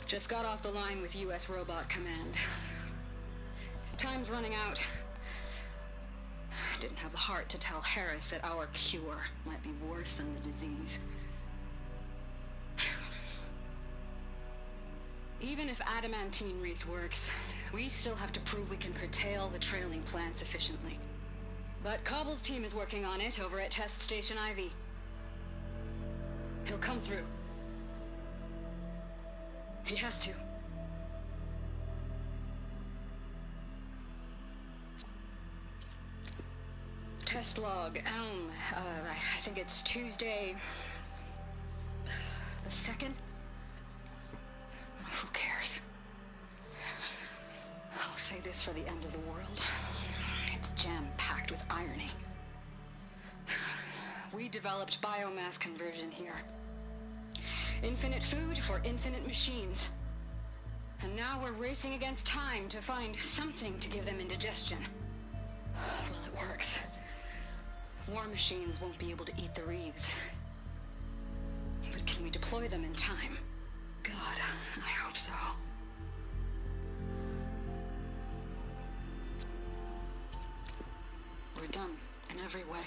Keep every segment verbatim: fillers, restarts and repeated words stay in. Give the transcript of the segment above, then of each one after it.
Just got off the line with U S Robot Command. Time's running out. Didn't have the heart to tell Harris that our cure might be worse than the disease. Even if adamantine wreath works, we still have to prove we can curtail the trailing plants efficiently. But Cobble's team is working on it over at Test Station Ivy. He'll come through. He has to. Test log, Elm. Uh, I think it's Tuesday... the second? Who cares? I'll say this for the end of the world. It's jam-packed with irony. We developed biomass conversion here. Infinite food for infinite machines. And now we're racing against time to find something to give them indigestion. Well, it works. War machines won't be able to eat the wreaths. But can we deploy them in time? God, I hope so. We're done in every way.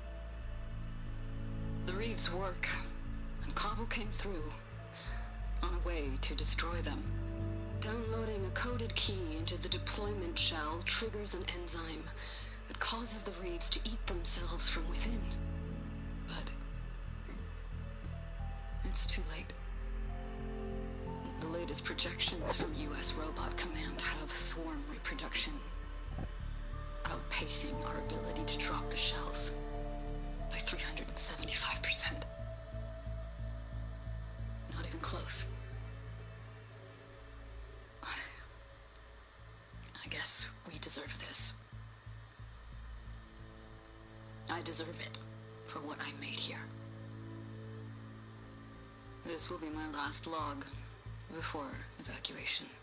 The wreaths work, and Cobble came through on a way to destroy them. Downloading a coded key into the deployment shell triggers an enzyme that causes the wreaths to eat themselves from within. But it's too late. The latest projections from U S Robot Command have swarm reproduction outpacing our ability to drop the shells by three hundred seventy-five percent. Not even close. I guess we deserve this. I deserve it for what I made here. This will be my last log before evacuation.